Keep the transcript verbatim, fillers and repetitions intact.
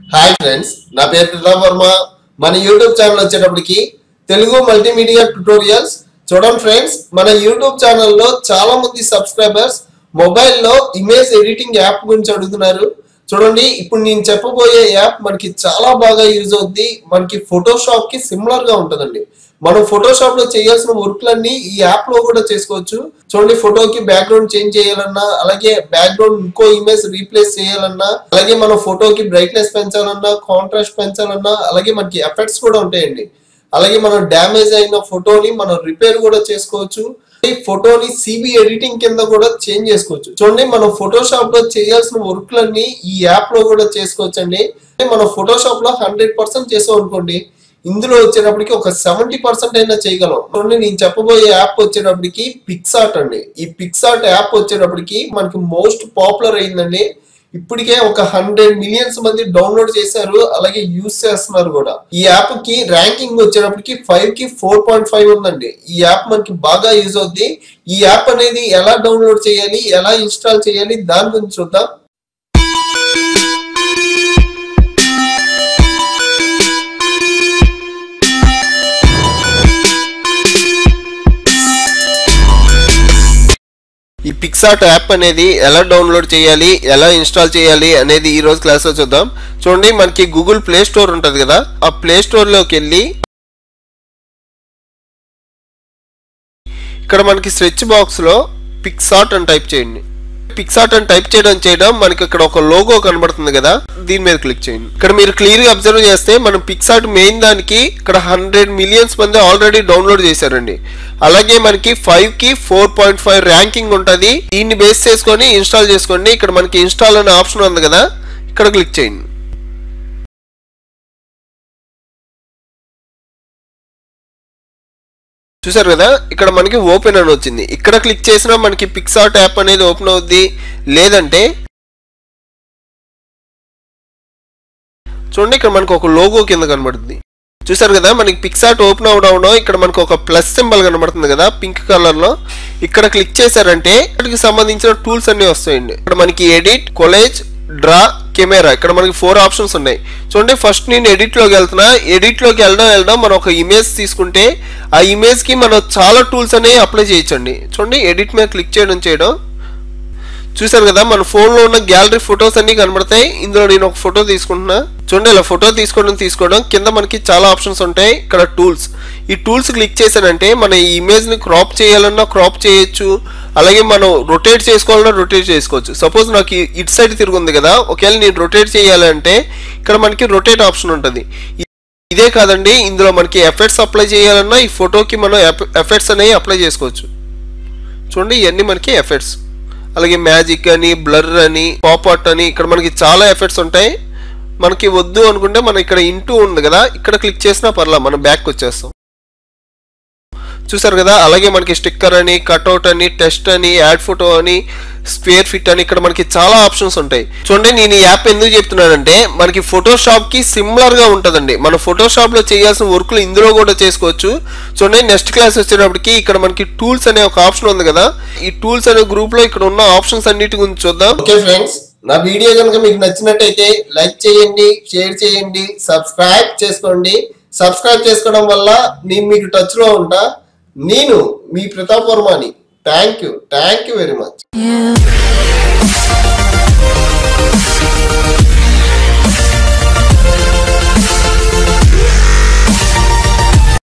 Hi friends, నా పేరు ప్రతాప్ వర్మ. మన యూట్యూబ్ ఛానల్ వచ్చేటప్పటికి తెలుగు మల్టీమీడియా ట్యుటోరియల్స్. చూడండి ఫ్రెండ్స్, మన యూట్యూబ్ ఛానల్లో చాలా మంది సబ్స్క్రైబర్స్ మొబైల్లో ఇమేజ్ ఎడిటింగ్ యాప్ గురించి అడుగుతున్నారు. చూడండి, ఇప్పుడు నేను చెప్పబోయే యాప్ మనకి చాలా బాగా యూజ్ అవుద్ది. మనకి ఫోటోషాప్ కి సిమిలర్ గా ఉంటుందండి. మనం ఫోటోషాప్ లో చేయాల్సిన వర్క్లన్నీ ఈ యాప్ లో కూడా చేసుకోవచ్చు. చూడండి, ఫోటోకి బ్యాక్గ్రౌండ్ చేంజ్ చేయాలన్నా, అలాగే బ్యాక్గ్రౌండ్ ఇంకో ఇమేజ్ రీప్లేస్ చేయాలన్నా, అలాగే మనం ఫోటోకి బ్రైట్నెస్ పెంచాలన్నా, కాంట్రాస్ట్ పెంచాలన్నా, అలాగే మనకి ఎఫెక్ట్స్ కూడా ఉంటాయండి. అలాగే మనం డ్యామేజ్ అయిన ఫోటోని మనం రిపేర్ కూడా చేసుకోవచ్చు. ఈ ఫోటోని సిబి ఎడిటింగ్ కింద కూడా చేంజ్ చేసుకోవచ్చు. చూడండి, మనం ఫోటోషాప్ లో చేయాల్సిన వర్క్లన్నీ ఈ యాప్ లో కూడా చేసుకోవచ్చు అండి. మనం ఫోటోషాప్ లో హండ్రెడ్ పర్సెంట్ చేసాం అనుకోండి, ఇందులో వచ్చేటప్పటికి ఒక సెవెంటీ పర్సెంట్ అయినా చేయగలం. చూడండి, నేను చెప్పబోయే యాప్ వచ్చేటప్పటికి పిక్సార్ట్ అండి. ఈ పిక్సార్ట్ యాప్ వచ్చేటప్పటికి మనకి మోస్ట్ పాపులర్ అయిందండి. ఇప్పటికే ఒక హండ్రెడ్ మిలియన్స్ మంది డౌన్లోడ్ చేశారు, అలాగే యూజ్ చేస్తున్నారు కూడా. ఈ యాప్ కి ర్యాంకింగ్ వచ్చేటప్పటికి ఫైవ్ కి ఫోర్ పాయింట్ ఫైవ్ ఉందండి. ఈ యాప్ మనకి బాగా యూజ్ అవుద్ది. ఈ యాప్ అనేది ఎలా డౌన్లోడ్ చేయాలి, ఎలా ఇన్స్టాల్ చేయాలి, దాని గురించి చూద్దాం. ఈ పిక్సార్ట్ యాప్ అనేది ఎలా డౌన్లోడ్ చేయాలి, ఎలా ఇన్స్టాల్ చేయాలి అనేది ఈ రోజు క్లాస్లో చూద్దాం. చూడండి, మనకి గూగుల్ ప్లే స్టోర్ ఉంటుంది కదా, ఆ ప్లే స్టోర్లోకి వెళ్ళి ఇక్కడ మనకి సెర్చ్ బాక్స్లో పిక్సార్ట్ అని టైప్ చేయండి. పిక్సార్ట్ అని టైప్ చేయడం చేయడం మనకి ఇక్కడ ఒక లోగో కనబడుతుంది కదా, దీని మీద క్లిక్ చేయండి. ఇక్కడ మీరు క్లియర్ గా అబ్జర్వ్ చేస్తే మనం పిక్సార్ట్ మెయిన్ దానికి ఇక్కడ హండ్రెడ్ మిలియన్స్ మంది ఆల్రెడీ డౌన్లోడ్ చేశారండి. అలాగే మనకి ఫైవ్ కి ఫోర్ పాయింట్ ఫైవ్ ర్యాంకింగ్ ఉంటుంది. దీన్ని బేస్ చేసుకొని ఇన్స్టాల్ చేసుకోండి. ఇక్కడ మనకి ఇన్స్టాల్ అనే ఆప్షన్ ఉంది కదా, ఇక్కడ క్లిక్ చేయండి. చూసారు కదా, ఇక్కడ మనకి ఓపెన్ అని వచ్చింది. ఇక్కడ క్లిక్ చేసినా మనకి పిక్సార్ట్ యాప్ అనేది ఓపెన్ అవుద్ది. లేదంటే చూడండి, ఇక్కడ మనకు ఒక లోగో కింద కనబడుతుంది. చూసారు కదా, మనకి పిక్సార్ట్ ఓపెన్ అవడం ఇక్కడ మనకు ఒక ప్లస్ సింబల్ కనబడుతుంది కదా పింక్ కలర్ లో. ఇక్కడ క్లిక్ చేశారంటే వాటికి సంబంధించిన టూల్స్ అన్ని వస్తాయండి. ఇక్కడ మనకి ఎడిట్, కొలేజ్, డ్రా, కెమెరా, ఇక్కడ మనకి ఫోర్ ఆప్షన్స్ ఉన్నాయి. చూడండి, ఫస్ట్ నేను ఎడిట్ లోకి వెళ్తున్నా. ఎడిట్ లోకి వెళ్ళడం వెళ్ళడం మనం ఒక ఇమేజ్ తీసుకుంటే ఆ ఇమేజ్ కి మనం చాలా టూల్స్ అనేవి అప్లై చేయొచ్చండి. చూడండి, ఎడిట్ మీద క్లిక్ చేయడం చేయడం చూసారు కదా, మన ఫోన్ లో ఉన్న గ్యాలరీ ఫొటోస్ అన్ని కనబడతాయి. ఇందులో నేను ఒక ఫోటో తీసుకుంటున్నా. చూడండి, ఇలా ఫోటో తీసుకోవడం తీసుకోవడం కింద మనకి చాలా ఆప్షన్స్ ఉంటాయి. ఇక్కడ టూల్స్, ఈ టూల్స్ క్లిక్ చేశానంటే మన ఈ ఇమేజ్ ని క్రాప్ చేయాలన్నా క్రాప్ చేయొచ్చు, అలాగే మనం రొటేట్ చేసుకోవాలన్నా రొటేట్ చేసుకోవచ్చు. సపోజ్ నాకు ఇటు సైడ్ తిరుగుంది కదా, ఒకవేళ నేను రొటేట్ చేయాలంటే ఇక్కడ మనకి రొటేట్ ఆప్షన్ ఉంటుంది. ఇదే కాదండి, ఇందులో మనకి ఎఫెక్ట్స్ అప్లై చేయాలన్నా ఈ ఫోటోకి మనం ఎఫెక్ట్స్ అనేవి అప్లై చేసుకోవచ్చు. చూడండి, ఇవన్నీ మనకి ఎఫెక్ట్స్. అలాగే మ్యాజిక్ అని, బ్లర్ అని, పాప్అవుట్ అని, ఇక్కడ మనకి చాలా ఎఫెక్ట్స్ ఉంటాయి. మనకి వద్దు అనుకుంటే మనం ఇక్కడ ఇంటూ ఉంది కదా, ఇక్కడ క్లిక్ చేసినా పర్లా, మనం బ్యాక్ వచ్చేస్తాం. చూసారు కదా, అలాగే మనకి స్టిక్కర్ అని, కట్అవుట్ అని, టెస్ట్ అని, యాడ్ ఫోటో అని, స్క్వేర్ ఫిట్ అని, ఇక్కడ మనకి చాలా ఆప్షన్స్ ఉంటాయి. చూడండి, నేను ఈ యాప్ ఎందుకు చెప్తున్నానంటే మనకి ఫోటోషాప్ కి సిమిలర్ గా ఉంటుందండి. మన ఫోటోషాప్ లో చేయాల్సిన వర్క్లు ఇందులో కూడా చేసుకోవచ్చు. చూడండి, నెక్స్ట్ క్లాస్ వచ్చేటప్పటికి ఇక్కడ మనకి టూల్స్ అనే ఒక ఆప్షన్ ఉంది కదా, ఈ టూల్స్ అనే గ్రూప్ లో ఇక్కడ ఉన్న ఆప్షన్స్ అన్నిటి గురించి చూద్దాం. ఓకే ఫ్రెండ్స్, నా వీడియో కనుక మీకు నచ్చినట్టయితే లైక్ చేయండి, షేర్ చేయండి, సబ్స్క్రైబ్ చేసుకోండి. సబ్స్క్రైబ్ చేసుకోవడం వల్ల నేను మీకు టచ్ లో ఉంటా. నేను మీ ప్రతాప్ వర్మని. Thank you thank you very much.